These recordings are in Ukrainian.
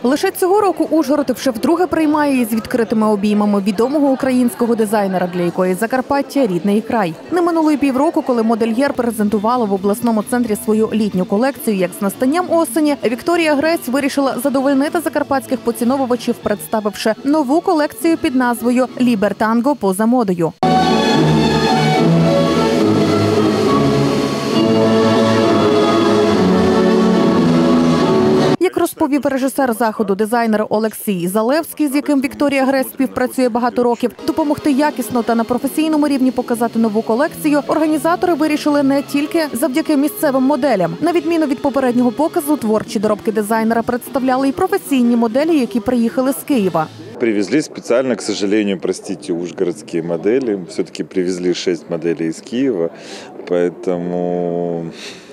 Лише цього року Ужгород вже вдруге приймає із відкритими обіймами відомого українського дизайнера, для якої Закарпаття – рідний край. Не минуло й півроку, коли модельєр презентувала в обласному центрі свою літню колекцію, як з настанням осені Вікторія Грець вирішила задовольнити закарпатських поціновувачів, представивши нову колекцію під назвою «Лібертанго поза модою». Як розповів режисер заходу, дизайнер Олексій Залевський, з яким Вікторія Грець співпрацює багато років, допомогти якісно та на професійному рівні показати нову колекцію організатори вирішили не тільки завдяки місцевим моделям. На відміну від попереднього показу, творчі доробки дизайнера представляли і професійні моделі, які приїхали з Києва. Привезли специально, к сожалению, простите, ужгородские модели. Все-таки привезли 6 моделей из Киева, поэтому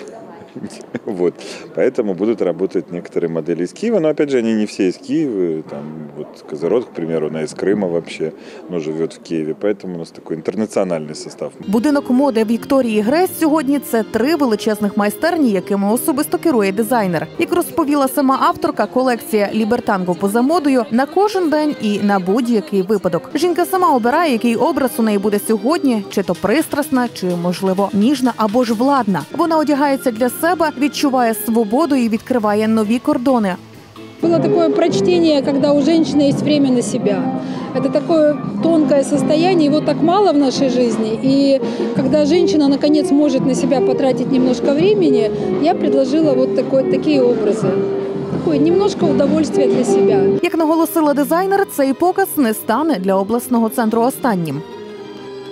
будут работать некоторые модели из Киева, но опять же они не все из Киева. Там вот Козырот, к примеру, она из Крыма вообще, но живет в Киеве, поэтому у нас такой интернациональный состав. Будинок моди Вікторії Грець сьогодні – це 3 величезних майстерні, якими особисто керує дизайнер. Як розповіла сама авторка, колекція «Лібертанго поза модою» на кожен день і на будь-який випадок. Жінка сама обирає, який образ у неї буде сьогодні, чи то пристрасна, чи, можливо, ніжна або ж владна. Вона одягається для себе, відчуває свободу і відкриває нові кордони. Было такое прочтение, когда у женщины есть время на себя. Это такое тонкое состояние, его так мало в нашей жизни. И когда женщина, наконец, может на себя потратить немножко времени, я предложила вот такие образы. Такое немножко удовольствия для себя. Як наголосила дизайнер, цей показ не стане для обласного центру останнім.